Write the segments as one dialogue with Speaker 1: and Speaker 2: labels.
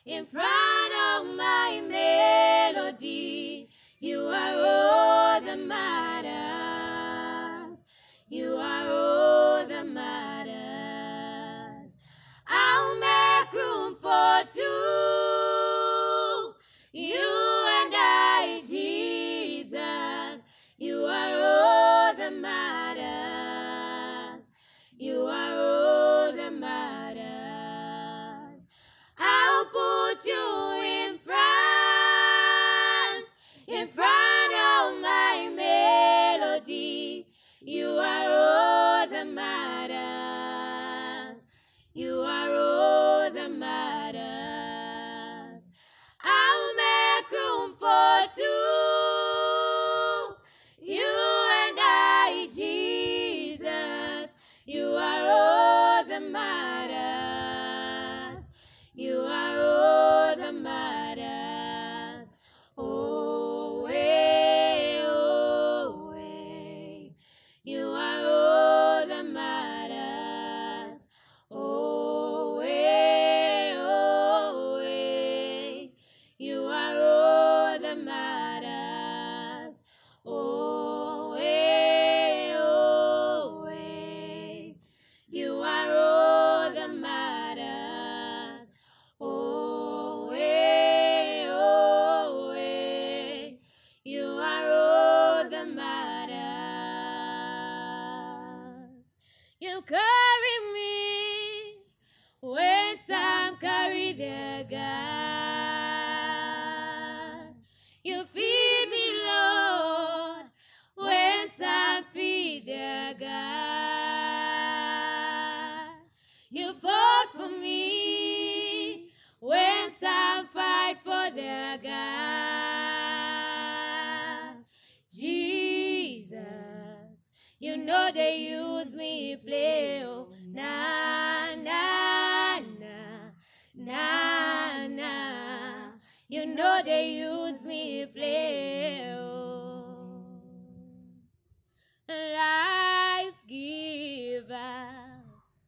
Speaker 1: in front of my melody. You are all that matters. You are all that matters. I'll make room for two. You and I, Jesus. You are all that matters. You are all that matters. I'll put you in front of my melody. You are all that matters. You are all that matters. I'll make room for two. You and I, Jesus. You are all that matters. You are all that matters. Oh, way, oh, way. You are all that matters. Oh, way, oh, way. You are all that matters. Oh, way, oh, way. You are all that matters. Oh, way, oh, way. You are all that matters. You carry me when some carry their God. You feed me, Lord, when some feed their God. You fought for me when some fight for their God. Jesus, you know they use me play, oh, na, na, na, na, na. You know they use me play, oh. Life giver,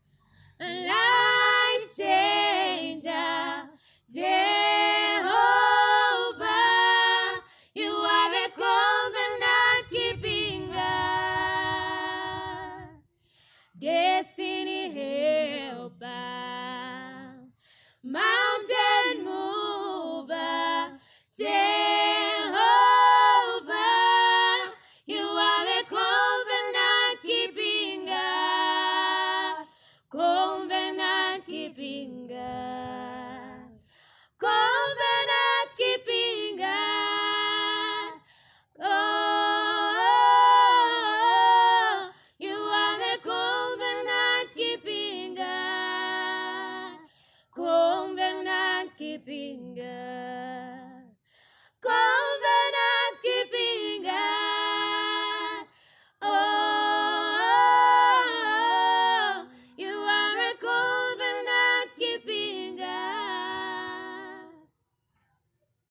Speaker 1: life changer, Jehovah, you are the covenant keeping God, destiny helper, mountain mover, Jehovah, you are the covenant keeping God, covenant keeping God, covenant keeping God. Oh, you are the covenant keeping God, covenant keeping God.